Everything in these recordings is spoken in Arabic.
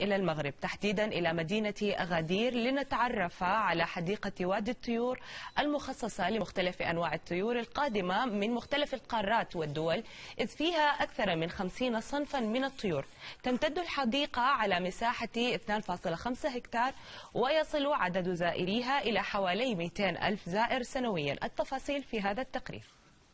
إلى المغرب، تحديدا إلى مدينة أغادير، لنتعرف على حديقة وادي الطيور المخصصة لمختلف أنواع الطيور القادمة من مختلف القارات والدول، إذ فيها أكثر من 50 صنفا من الطيور. تمتد الحديقة على مساحة 2.5 هكتار، ويصل عدد زائريها إلى حوالي 200 ألف زائر سنويا. التفاصيل في هذا التقرير.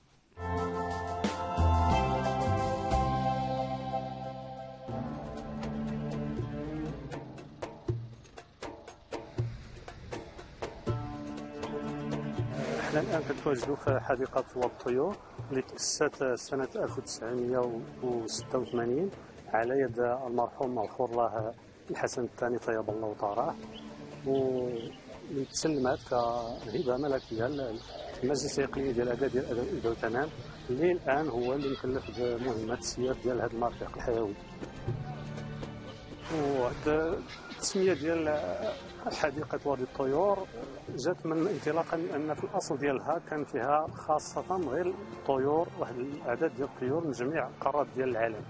احنا الان كنتواجدوا في حديقه وادي الطيور اللي تاسست سنه 1986 على يد المرحوم مغفور الله الحسن الثاني طيب الله وطاراه، وتسلمت كهبه ملكيه للمجلس الاقليمي ديال اكادير إذا وتنام، اللي الان هو اللي مكلف بمهمه السير ديال هذا المرفق الحيوي. وهذه التسميه ديال حديقه وادي الطيور جات من انطلاقا من ان في الاصل ديالها كان فيها خاصه غير الطيور، واحد الاعداد ديال الطيور من جميع القارات ديال العالم.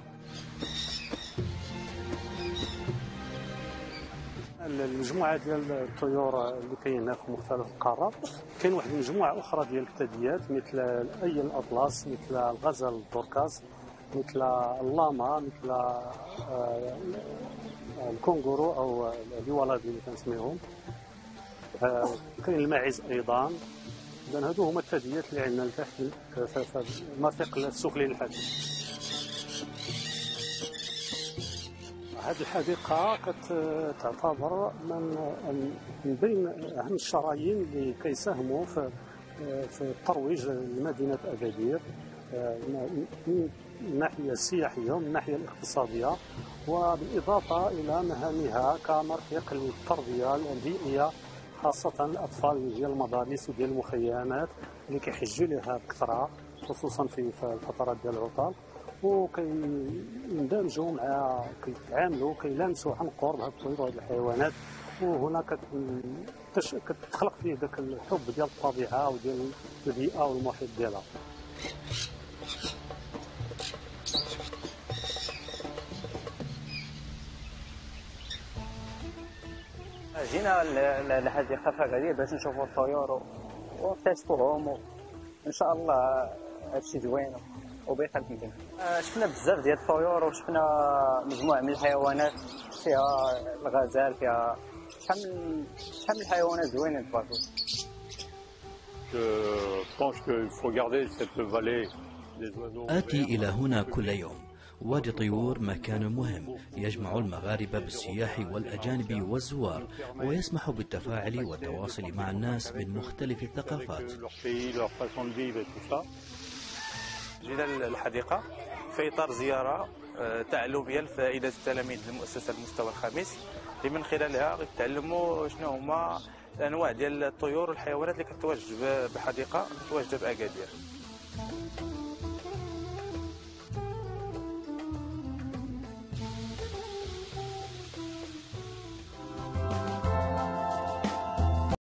المجموعه ديال الطيور اللي كاينه في مختلف القارات، كاين واحد المجموعه اخرى ديال الثدييات مثل الاي الاطلس، مثل الغزال الدوركاس، مثل اللاما، مثل الكونغورو او اليوالادي اللي كنسميهم، كاين الماعز ايضا. اذا هادو هما الثدييات اللي عندنا لتحت في المرفق السفلي للحديقه. هذه الحديقه كتعتبر من بين اهم الشرايين اللي كيساهموا في الترويج لمدينه اكادير من الناحيه السياحيه ومن الناحيه الاقتصاديه، وبالاضافه الى مهامها كمرفق للتربيه البيئيه، خاصه الاطفال ديال المدارس وديال المخيمات اللي كيحجوا لها بكثره خصوصا في الفترات ديال العطل، وكيندمجوا مع كيتعاملوا كيلامسوا عن قرب هاد الطيور وهاد الحيوانات، وهنا كتخلق فيه ذاك الحب ديال الطبيعه وديال البيئه والمحيط ديالها. جينا للحديقه في أكادير باش نشوفوا الطيور ونكتشفوهم، وان شاء الله هادشي زوين وبخير فينا. شفنا بزاف ديال الطيور وشفنا مجموعه من الحيوانات، فيها الغزال، فيها شحال من حيوانات زوينين تبارك الله. آتي إلى هنا كل يوم. وادي طيور مكان مهم يجمع المغاربة بالسياح والأجانب والزوار، ويسمح بالتفاعل والتواصل مع الناس من مختلف الثقافات. جينا للحديقة في إطار زيارة تعلمية لفائدة التلاميذ المؤسسة المستوى الخامس، اللي من خلالها يتعلموا شنو هما الأنواع ديال الطيور والحيوانات اللي كتواجد بحديقة متواجدة بأكادير.